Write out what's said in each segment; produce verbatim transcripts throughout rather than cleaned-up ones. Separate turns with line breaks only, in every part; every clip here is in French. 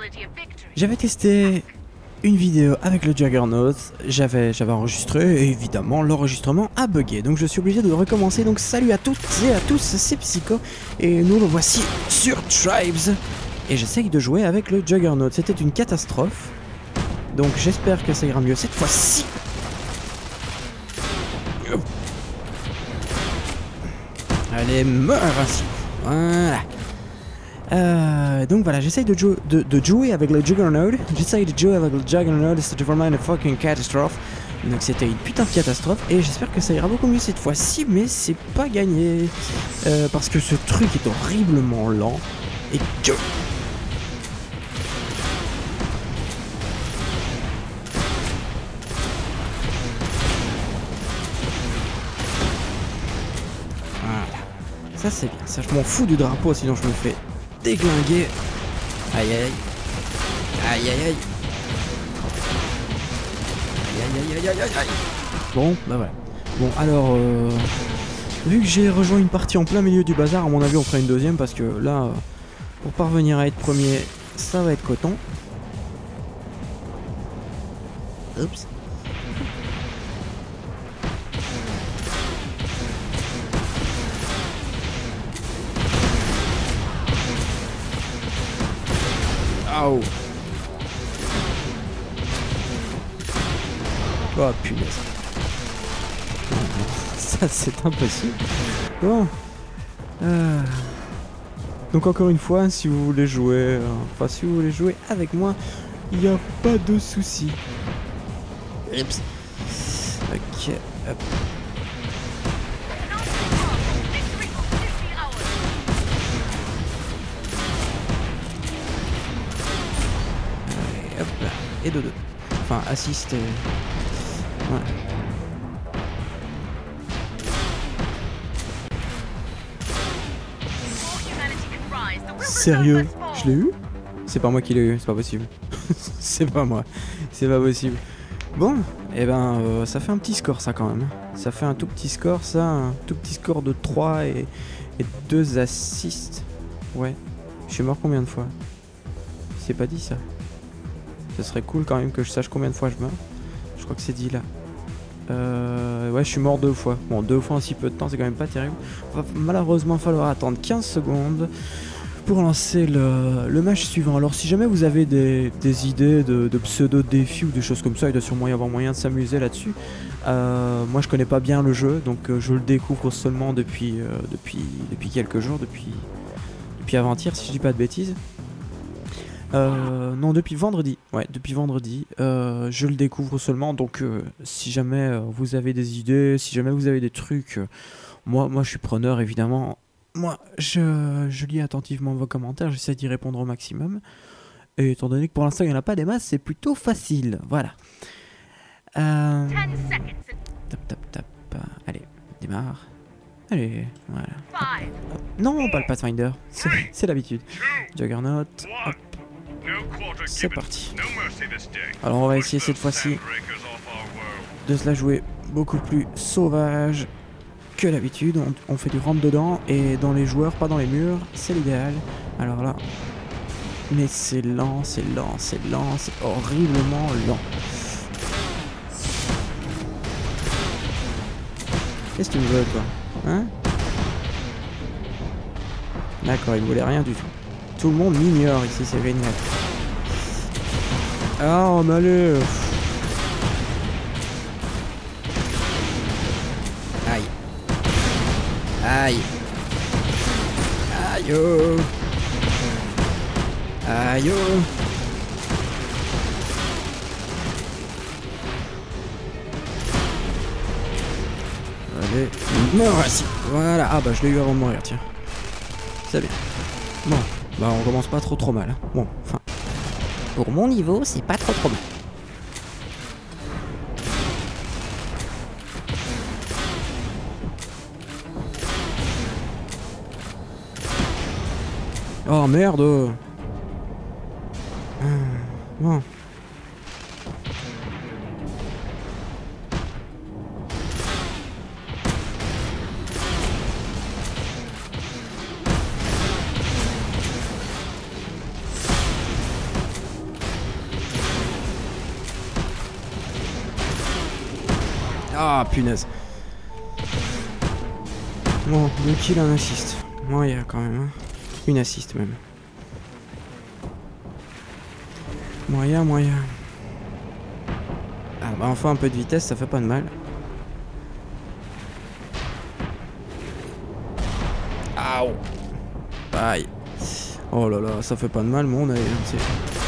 J'avais testé une vidéo avec le Juggernaut, j'avais j'avais enregistré et évidemment l'enregistrement a bugué. Donc je suis obligé de recommencer. Donc salut à toutes et à tous, c'est Psycho et nous le voici sur Tribes. Et j'essaye de jouer avec le Juggernaut. C'était une catastrophe. Donc j'espère que ça ira mieux cette fois-ci. Allez, meurs ainsi. Voilà. Euh, donc voilà, j'essaye de, jou de, de jouer avec le Juggernaut. J'essaye de jouer avec le Juggernaut. C'était vraiment une fucking catastrophe. Donc c'était une putain de catastrophe. Et j'espère que ça ira beaucoup mieux cette fois-ci. Mais c'est pas gagné. Euh, parce que ce truc est horriblement lent. Et que... Ça c'est bien, ça je m'en fous du drapeau sinon je me fais déglinguer. Aïe aïe aïe. Aïe aïe aïe. Aïe aïe aïe aïe aïe aïe. Bon, bah voilà. Bon alors, euh, vu que j'ai rejoint une partie en plein milieu du bazar, à mon avis on fera une deuxième parce que là, euh, pour parvenir à être premier, ça va être coton. Oups. Oh. Oh punaise. Ça c'est impossible. Bon. Euh... Donc encore une fois, si vous voulez jouer, euh, enfin si vous voulez jouer avec moi, il n'y a pas de souci. Oups. Ok. Hop. Hop là, et de deux. Enfin, assiste et... Voilà. Sérieux? Je l'ai eu? C'est pas moi qui l'ai eu, c'est pas possible. C'est pas moi, c'est pas possible. Bon, et eh ben euh, ça fait un petit score ça quand même. Ça fait un tout petit score ça, un tout petit score de trois et, et deux assists. Ouais. Je suis mort combien de fois? C'est pas dit ça. Ce serait cool quand même que je sache combien de fois je meurs. Je crois que c'est dit là. Euh, ouais, je suis mort deux fois. Bon, deux fois en si peu de temps, c'est quand même pas terrible. Va malheureusement falloir attendre quinze secondes pour lancer le, le match suivant. Alors si jamais vous avez des, des idées de, de pseudo-défis ou des choses comme ça, il doit sûrement y avoir moyen de s'amuser là-dessus. Euh, moi je connais pas bien le jeu, donc euh, je le découvre seulement depuis, euh, depuis, depuis quelques jours, depuis, depuis avant-hier si je dis pas de bêtises. Euh, non, depuis vendredi. Ouais, depuis vendredi. Euh, je le découvre seulement. Donc, euh, si jamais euh, vous avez des idées, si jamais vous avez des trucs, euh, moi, moi, je suis preneur évidemment. Moi, je, je lis attentivement vos commentaires. J'essaie d'y répondre au maximum. Et étant donné que pour l'instant il n'y en a pas des masses, c'est plutôt facile. Voilà. Euh... Tap, tap, tap. Allez, démarre. Allez, voilà. Hop, hop. Non, pas le Pathfinder. C'est l'habitude. Juggernaut. Hop. C'est parti. Alors on va essayer cette fois-ci de se la jouer beaucoup plus sauvage que d'habitude. On, on fait du rentre dedans et dans les joueurs, pas dans les murs, c'est l'idéal. Alors là, mais c'est lent, c'est lent, c'est lent, c'est horriblement lent. Qu'est-ce que tu me veux toi? Hein? D'accord, il voulait rien du tout. Tout le monde m'ignore ici, c'est génial. Ah, on allait. Aïe. Aïe. Aïe. Oh. Aïe. Oh. Allez. Meurs assis. Voilà. Ah bah je l'ai eu avant de mourir, tiens. C'est bien. Bon. Bah on commence pas trop trop mal. Bon, enfin. Pour mon niveau, c'est pas trop trop mal. Oh merde. Bon. Ah, punaise. Bon, deux kills, un assist. Moyen quand même. Hein. Une assist même. Moyen, moyen. Ah bah enfin un peu de vitesse, ça fait pas de mal. Aouh. Aïe. Oh là là, ça fait pas de mal, mon œil. Hein,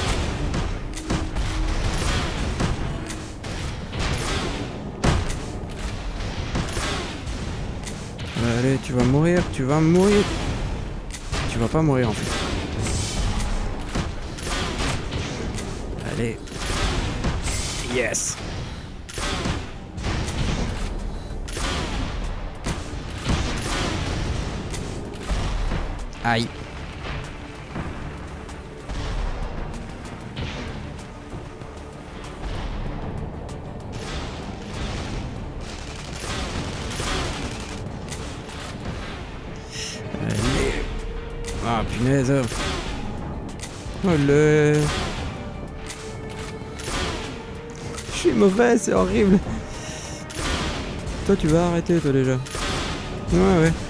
allez, tu vas mourir, tu vas mourir. Tu vas pas mourir en fait. Allez. Yes. Aïe. Allez. Ah punaise. Olé. Je suis mauvais, c'est horrible. Toi tu vas arrêter toi déjà. Ouais ouais.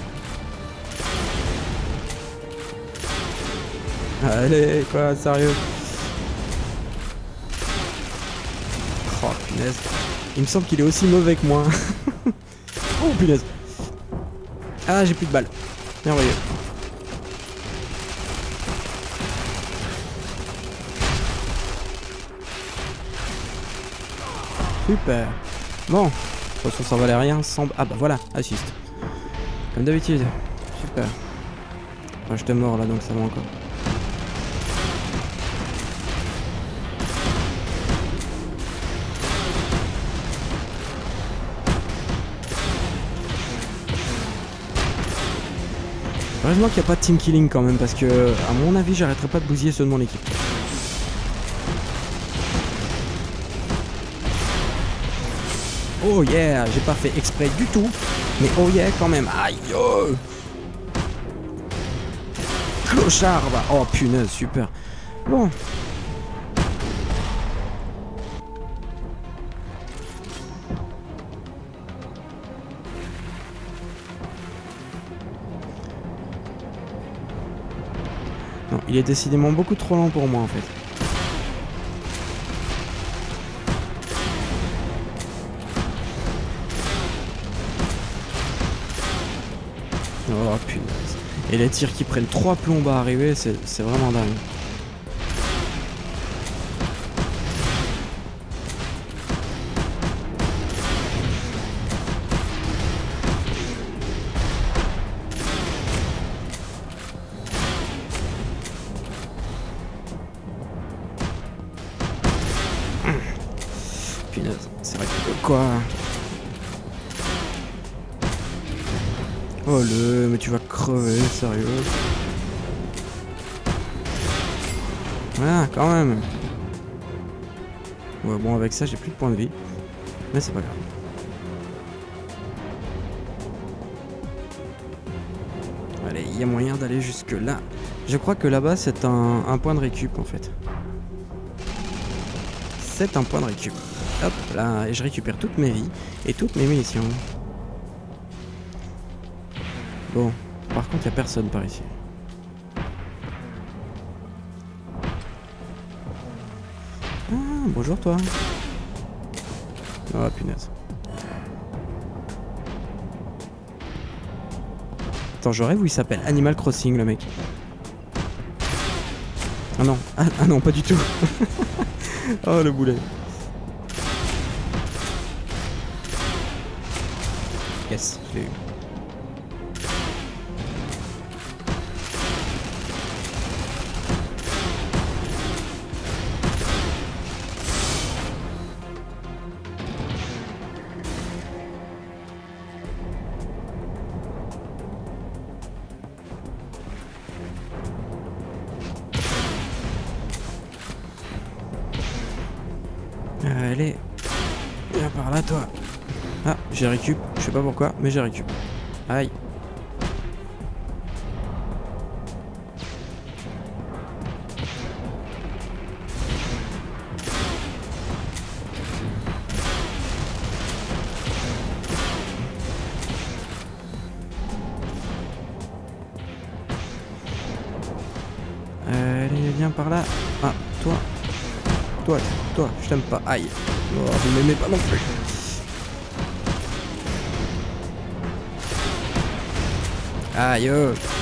Allez, quoi, sérieux? Oh punaise. Il me semble qu'il est aussi mauvais que moi. Oh punaise. Ah, j'ai plus de balles. Merveilleux. Super. Bon. De toute façon, ça valait rien sans... Ah bah voilà, assist. Comme d'habitude. Super. Enfin, je te mords là, donc ça va encore. Heureusement qu'il n'y a pas de team killing quand même, parce que, à mon avis, j'arrêterai pas de bousiller ceux de mon équipe. Oh yeah, j'ai pas fait exprès du tout, mais oh yeah quand même. Aïe oh. Clochard bah. Oh punaise, super. Bon. Non, il est décidément beaucoup trop lent pour moi en fait. Oh punaise. Et les tirs qui prennent trois plombes à arriver, c'est vraiment dingue. Punaise, c'est vrai que quoi. Oh le, mais tu vas crever, sérieux. Ah, quand même. Ouais, bon, avec ça, j'ai plus de points de vie. Mais c'est pas grave. Allez, il y a moyen d'aller jusque là. Je crois que là-bas, c'est un, un point de récup, en fait. C'est un point de récup. Hop, là, et je récupère toutes mes vies et toutes mes munitions. Bon, par contre, il n'y a personne par ici. Ah, bonjour toi. Oh, punaise. Attends, je rêve où il s'appelle Animal Crossing, le mec. Ah non, ah, ah non, pas du tout. Oh, le boulet. Yes, je l'ai eu. Allez, viens par là toi. Ah, j'ai récup, je sais pas pourquoi, mais j'ai récup. Aïe. Ah, toi. Toi, toi, je t'aime pas. Aïe. Oh, vous m'aimez pas non plus. Aïe.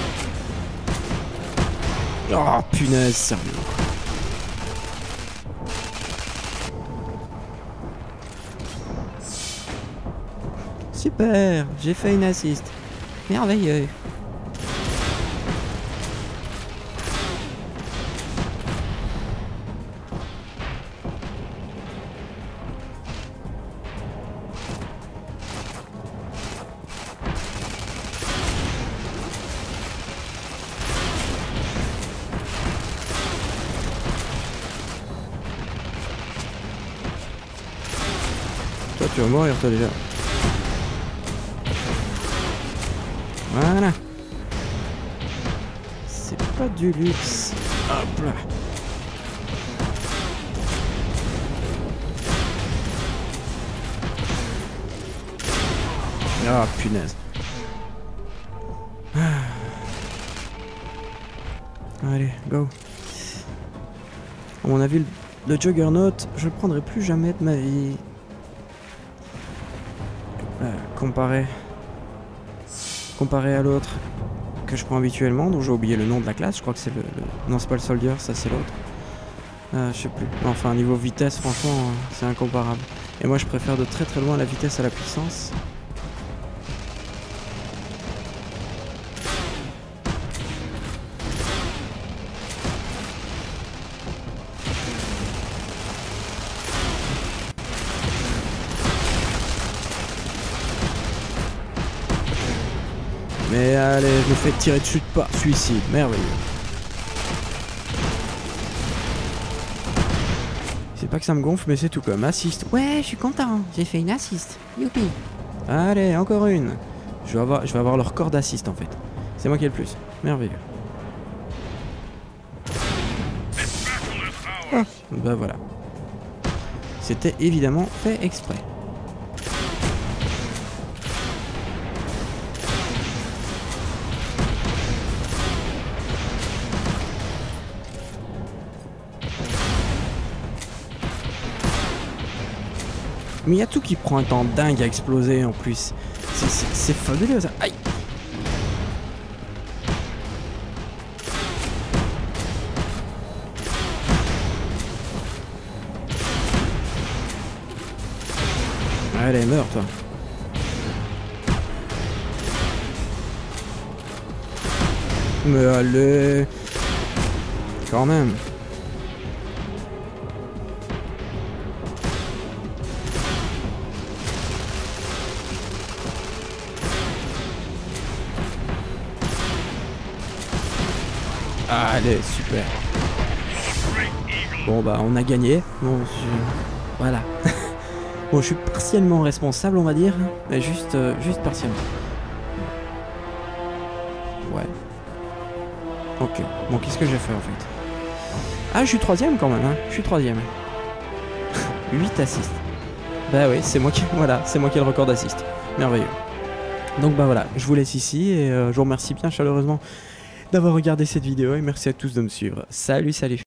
Oh, punaise, sérieux. Super, j'ai fait une assist. Merveilleux. Toi, tu vas mourir, toi, déjà. Voilà. C'est pas du luxe. Hop là. Ah, punaise. Ah. Allez, go. À mon avis, le, le Juggernaut, je le prendrai plus jamais de ma vie. Euh, comparé... Comparé à l'autre que je prends habituellement, dont j'ai oublié le nom de la classe, je crois que c'est le, le... Non, c'est pas le Soldier, ça c'est l'autre. Euh, je sais plus. Enfin, niveau vitesse, franchement, euh, c'est incomparable. Et moi, je préfère de très très loin la vitesse à la puissance. Mais allez, je me fais tirer dessus de pas. Suicide, merveilleux. C'est pas que ça me gonfle, mais c'est tout comme. Assist. Ouais, je suis content. J'ai fait une assist. Youpi. Allez, encore une. Je vais avoir, je vais avoir le record d'assist en fait. C'est moi qui ai le plus. Merveilleux. Ah, bah voilà. C'était évidemment fait exprès. Mais il y a tout qui prend un temps dingue à exploser en plus. C'est fabuleux ça. Aïe. Allez, meurs toi. Mais allez. Quand même. Allez, super. Bon bah on a gagné. Bon, je... voilà. Bon, je suis partiellement responsable, on va dire, mais juste, euh, juste partiellement. Ouais. Ok. Bon, qu'est-ce que j'ai fait en fait? Ah, je suis troisième quand même, hein. Je suis troisième. huit assists. Bah oui, c'est moi qui, voilà, c'est moi qui ai le record d'assist. Merveilleux. Donc bah voilà, je vous laisse ici et euh, je vous remercie bien chaleureusement d'avoir regardé cette vidéo et merci à tous de me suivre. Salut, salut.